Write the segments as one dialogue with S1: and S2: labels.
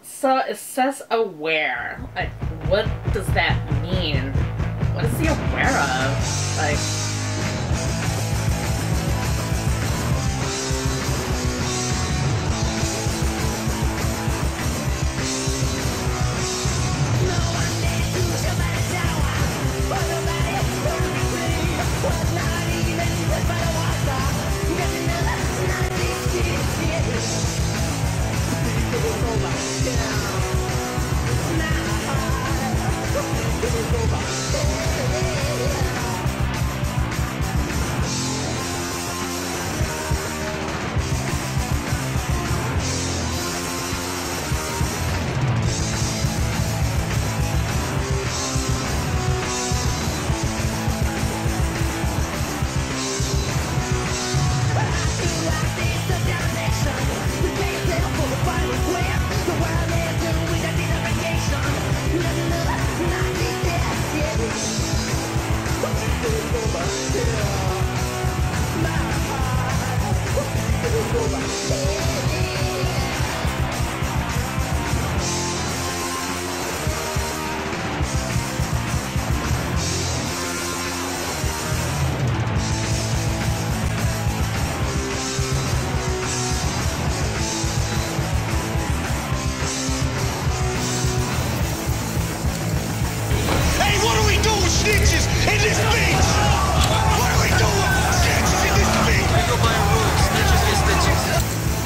S1: So it says aware. Like, what does that mean? What is he aware of? Like,
S2: snitches in this bitch! What are we doing? Snitches in this bitch! We go by rules. Snitches get stitches.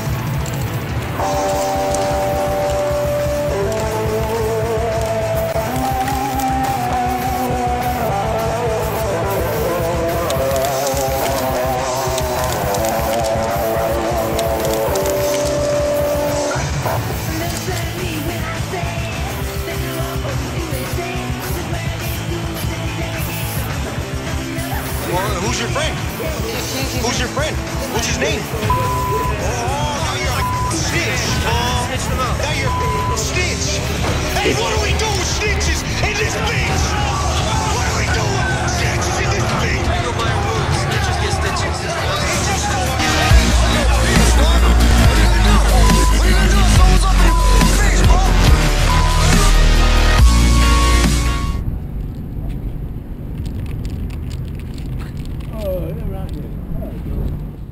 S2: Who's your friend? Who's your friend? What's his name? Oh, now you're a snitch. Now you're snitch. Hey, what do we do with snitches in this bitch?